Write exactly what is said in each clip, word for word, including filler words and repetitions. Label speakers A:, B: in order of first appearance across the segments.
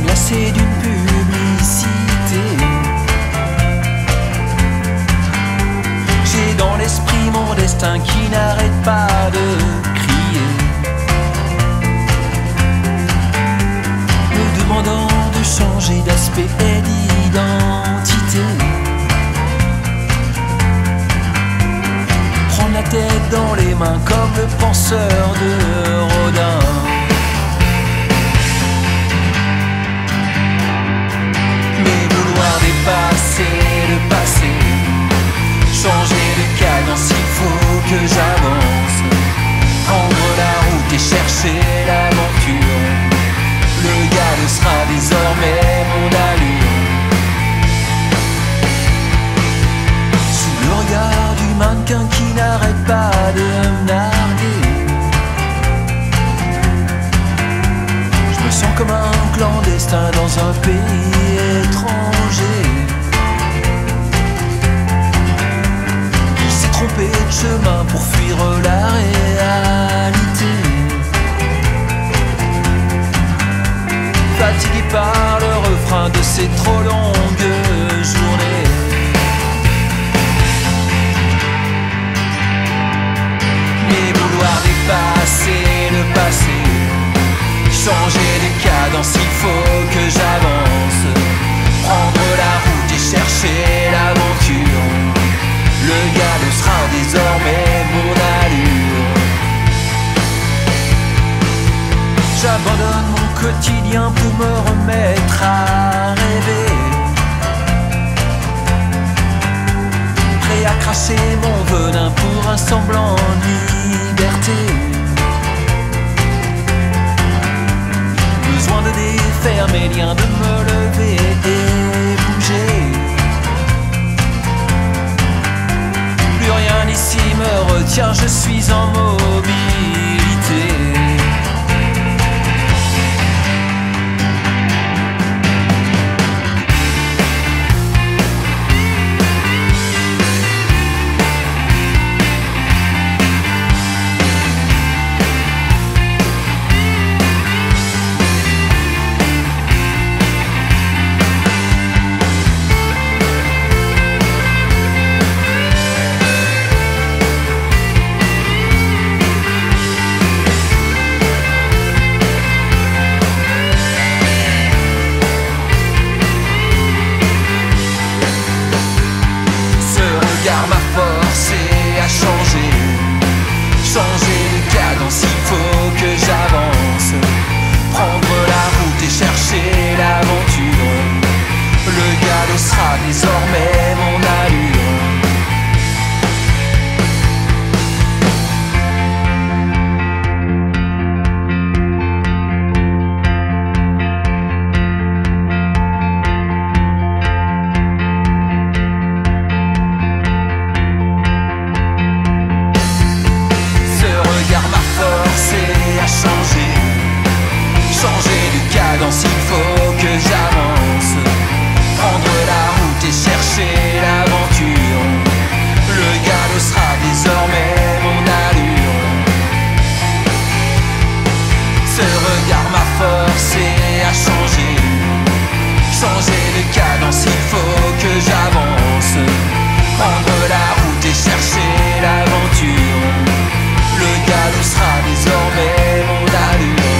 A: lassé d'une publicité. J'ai dans l'esprit mon destin qui n'arrête pas de crier, me demandant de changer d'aspect et d'identité. Prendre la tête dans les mains comme le penseur de Rodin. Mais vouloir dépasser le passé, changer de cadence, il faut que j'avance. Prendre la route et chercher l'aventure. Le galop sera désormais mon allure. Sous le regard du mannequin qui n'arrête pas de me narguer, je me sens comme un clandestin dans un pays étranger. Il s'est trompé de chemin pour fuir la réalité. Fatigué par le refrain de ces trop longues journées. Mais vouloir dépasser le passé, changer de cadence, il faut que j'avance. Prendre la route et chercher l'aventure. Le galop sera désormais mon allure. J'abandonne mon quotidien pour me remettre à rêver, prêt à cracher mon venin pour un semblant de liberté. Besoin de défaire mes liens, de me lever et bouger. Plus rien ici me retient, je suis en mobilité. Changer de cadence, il faut que j'avance. Prendre la route et chercher l'aventure. Le galop sera désormais mon allure. Il faut que j'avance, prendre la route et chercher l'aventure. Le galop sera désormais mon allure. Ce regard m'a forcé à changer, changer de cadence, il faut que j'avance, prendre la route et chercher l'aventure. Le galop sera désormais mon allure.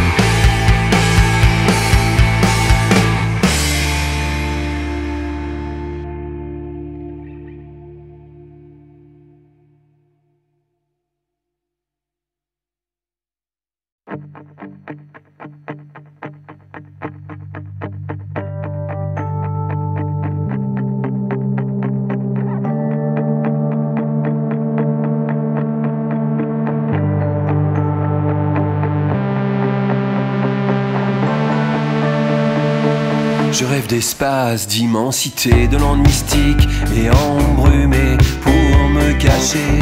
A: Je rêve d'espace, d'immensité, de land mystique et embrumé pour me cacher.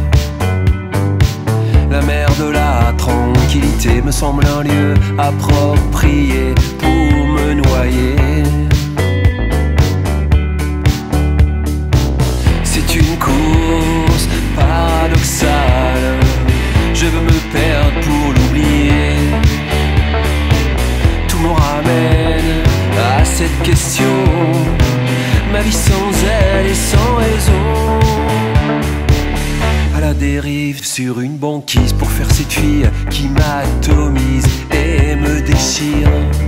A: La mer de la tranquillité me semble un lieu approprié pour me noyer. C'est une course paradoxale, je veux me perdre pour l'oublier. Tout me ramène question. Ma vie sans elle et sans raison. À la dérive sur une banquise pour faire cette fille qui m'atomise et me déchire.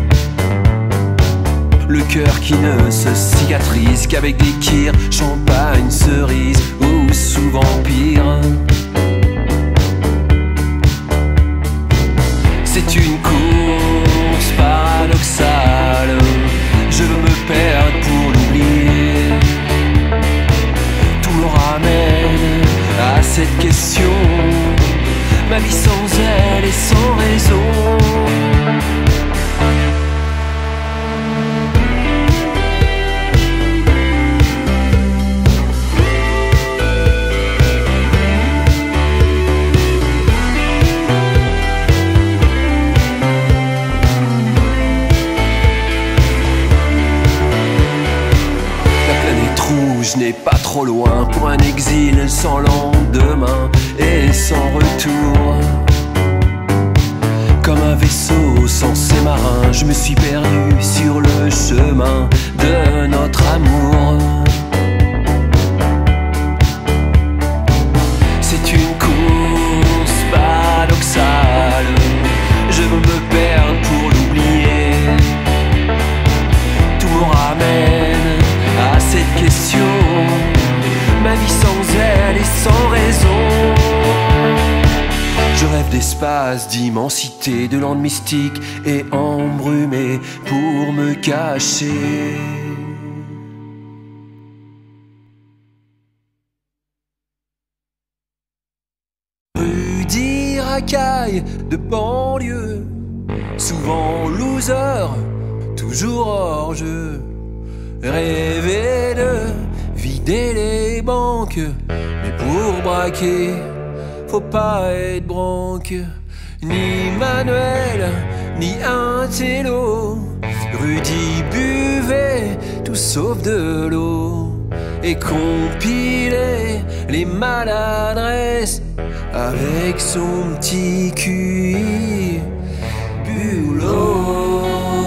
A: Le cœur qui ne se cicatrise qu'avec des kirs, champagne, cerise ou souvent pire. C'est une course paradoxale, je veux me perdre pour l'oublier. Tout me ramène à cette question, ma vie sans elle et sans raison. Je n'ai pas trop loin pour un exil sans lendemain et sans retour. Comme un vaisseau sans ses marins, je me suis perdu sur le chemin de notre amour. C'est une course paradoxale, je veux me perdre pour l'oublier. Tout me ramène à cette question, ma vie sans elle et sans raison. Je rêve d'espace, d'immensité, de landes mystiques et embrumé pour me cacher. Rudy racaille de banlieue, souvent loser, toujours hors jeu. Rêver de vider les banques, mais pour braquer, faut pas être branque. Ni Manuel, ni un télo. Rudy buvait tout sauf de l'eau et compilait les maladresses avec son petit Q I bulot.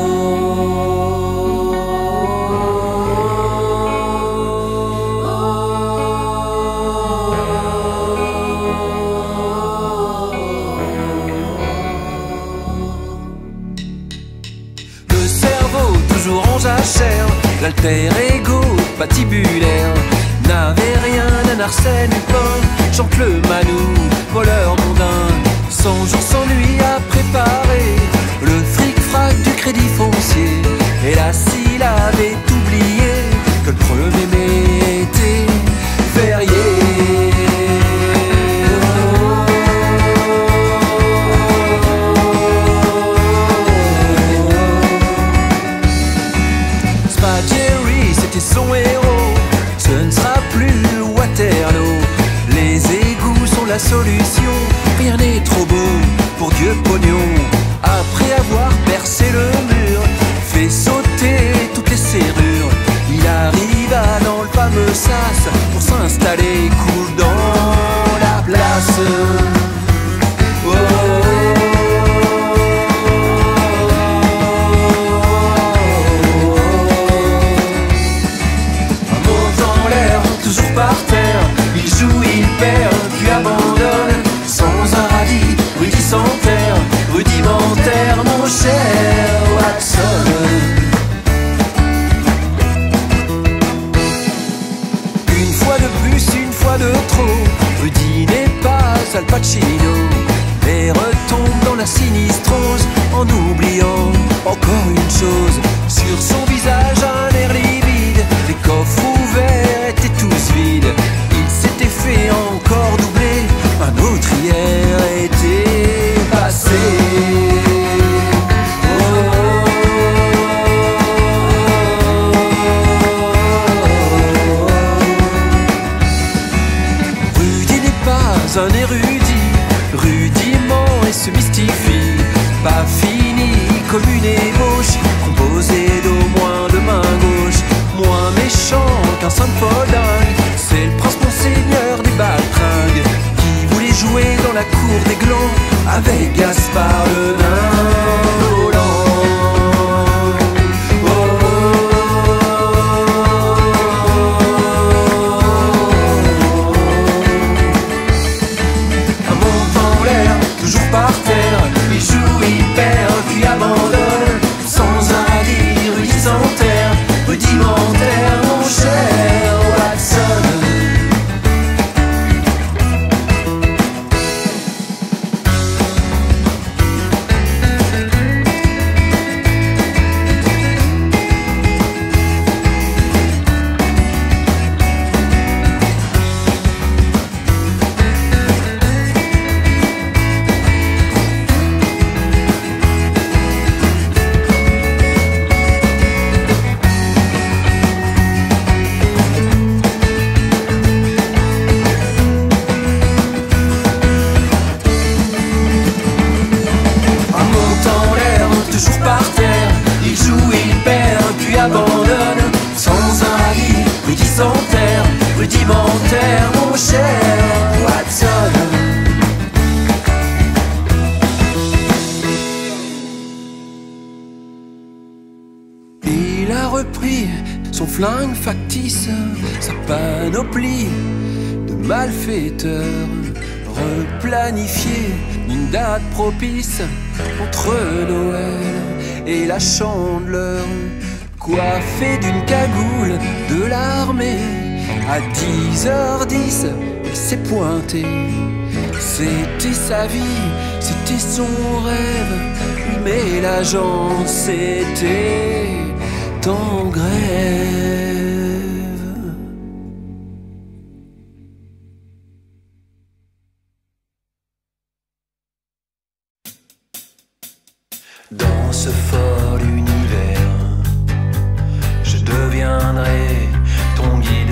A: Jachère, l'alter ego patibulaire n'avait rien d'un Arsène Lupin. Chante le Manou, voleur mondain, cent jours sans nuit à préparer le fric-frac du crédit foncier. Et là s'il avait oublié que le premier mai était férié. Son héros, ce ne sera plus Waterloo. Les égouts sont la solution, rien n'est trop beau pour Dieu pognon. Après avoir percé le mur, fait sauter toutes les serrures, il arriva dans le fameux sas pour s'installer cool dans la place. Oh, oh, oh. Par terre, il joue, il perd, puis abandonne. Sans un radis, Rudy s'enterre, rudimentaire, mon cher Watson. Une fois de plus, une fois de trop, Rudy n'est pas Al Pacino, mais retombe dans la sinistrose en oubliant encore une chose. Sur son visage, un air livide, les coffres ouverts étaient tous vides. Il s'était fait encore doubler, un autre hier était passé. Rudy n'est pas un érudit, rudiment et se mystifie. Pas fini comme une ébauche, composée d'au moins de main gauche. Moins méchant qu'un Saint-Paul dingue, c'est le prince monseigneur des baltringues qui voulait jouer dans la cour des glands avec Gaspard le nain volant. Oh, oh, oh.
B: repris son flingue factice, sa panoplie de malfaiteurs, replanifié d'une date propice entre Noël et la Chandeleur, coiffé d'une cagoule de l'armée. À dix heures dix, il s'est pointé. C'était sa vie, c'était son rêve, mais l'agence était en grève. Dans ce fol univers, je deviendrai ton guide.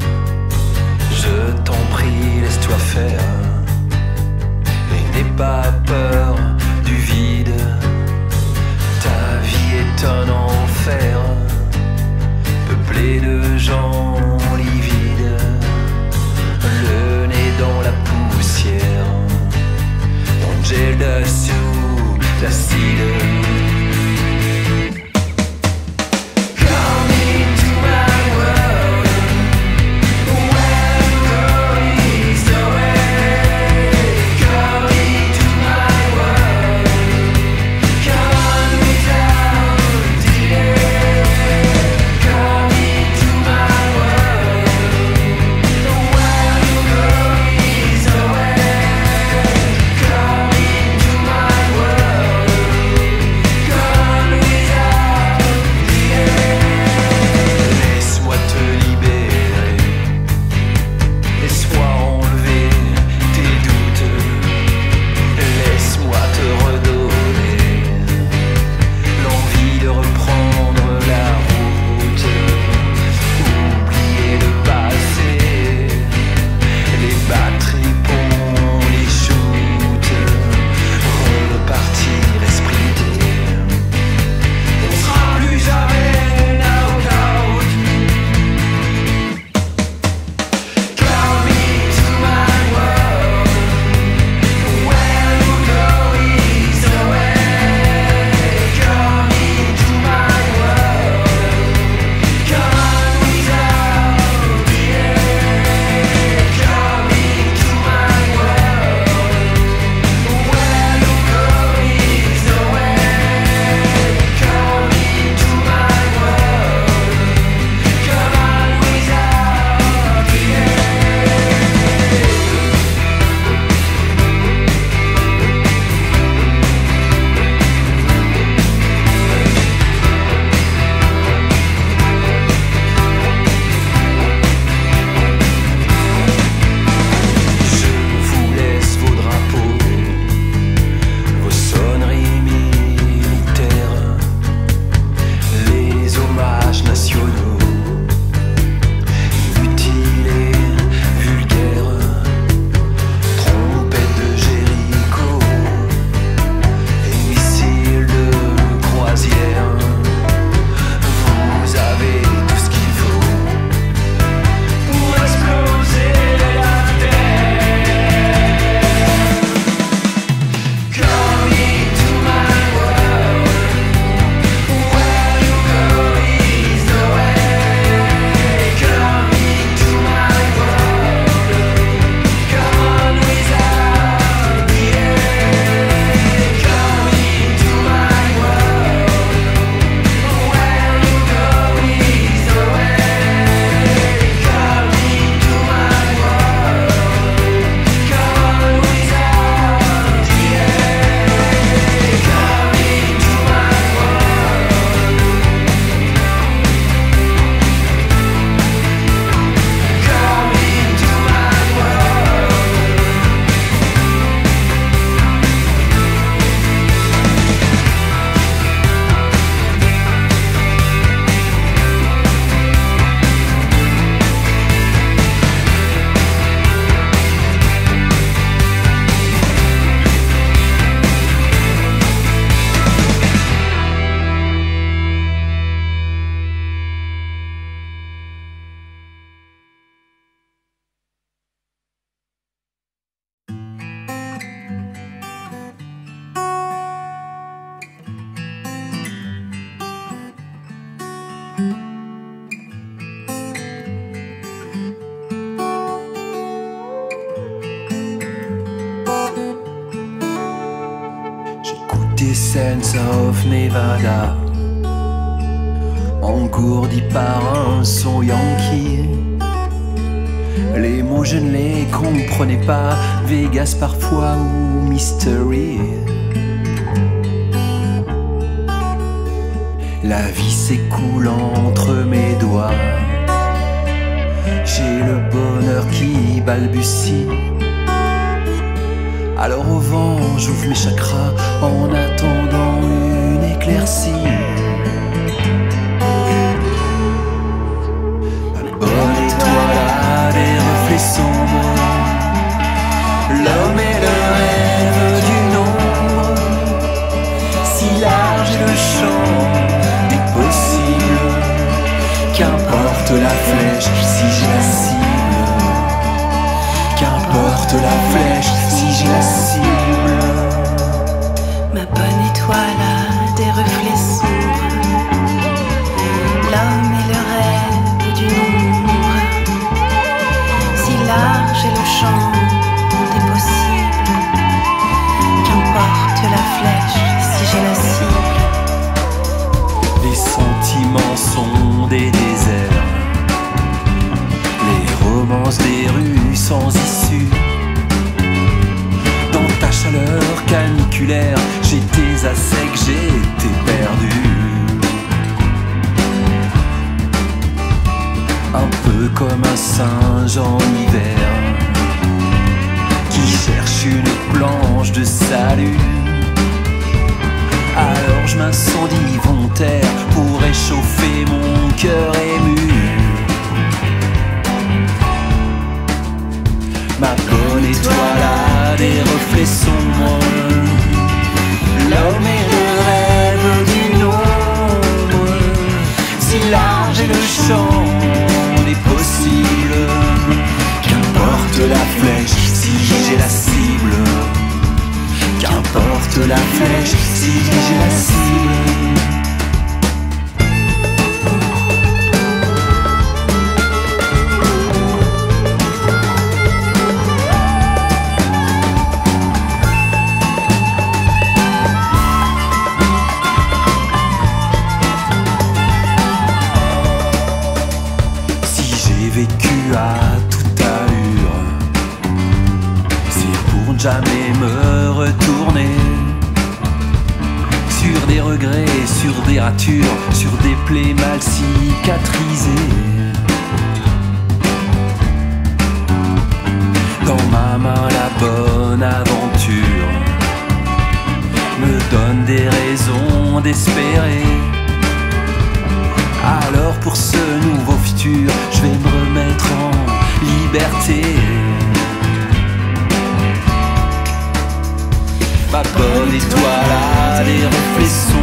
B: Je t'en prie, laisse-toi faire, et n'aie pas peur du vide. Ta vie est un enfer, peuplé de gens livides, le nez dans la poussière, ton gel dessous l'acide. Come into my world. Mountains of Nevada, engourdi par un son yankee. Les mots je ne les comprenais pas, Vegas parfois ou Mystery. La vie s'écoule entre mes doigts, j'ai le bonheur qui balbutie. Alors au vent j'ouvre mes chakras en attendant une éclaircie. Ma bonne étoile a des reflets sombres, l'homme est le rêve du nombre, si large est le champ des possibles, qu'importe la flèche si je la cible, qu'importe la flèche si je la cible.
C: Ma bonne étoile a des reflets sombres, l'homme est le rêve du nombre, si large est le champ des possibles, qu'importe la flèche si je la cible.
B: Les sentiments sont des déserts, les romances des rues sans issue. Dans ta chaleur caniculaire, j'étais à sec, j'étais perdu. Un peu comme un singe en hiver qui cherche une planche de salut. Alors je m'incendie volontaire pour réchauffer mon cœur ému. Ma bonne étoile a des reflets sombres, l'homme est le rêve du nombre, si large est le champ des possibles, qu'importe la flèche si j'ai la cible, qu'importe la flèche si j'ai la cible. Vécu à toute allure, c'est pour ne jamais me retourner sur des regrets, sur des ratures, sur des plaies mal cicatrisées. Dans ma main la bonne aventure me donne des raisons d'espérer. Alors pour ce nouveau futur, je vais me remettre en liberté. Ma bonne étoile a des reflets sombres,